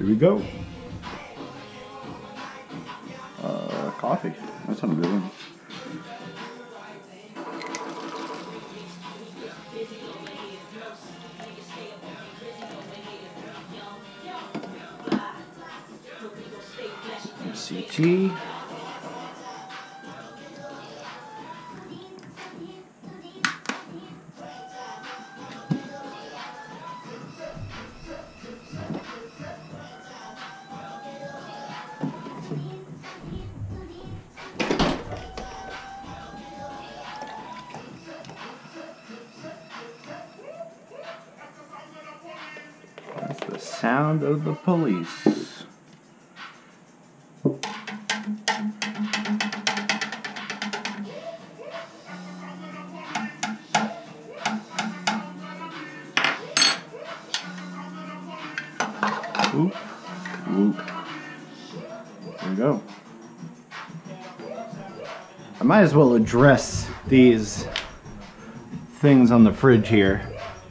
Here we go. Coffee. That's not a good one. CT. That's the sound of the police. Whoop, whoop. There we go. I might as well address these things on the fridge here.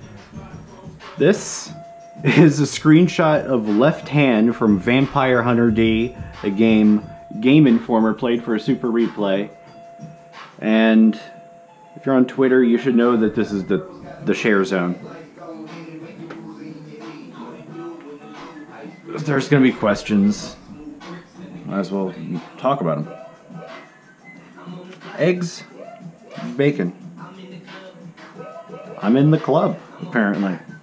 This is a screenshot of Left Hand from Vampire Hunter D, a game Game Informer played for a Super Replay. And if you're on Twitter, you should know that this is the share zone. If there's going to be questions, might as well talk about them. Eggs, bacon. I'm in the club, apparently.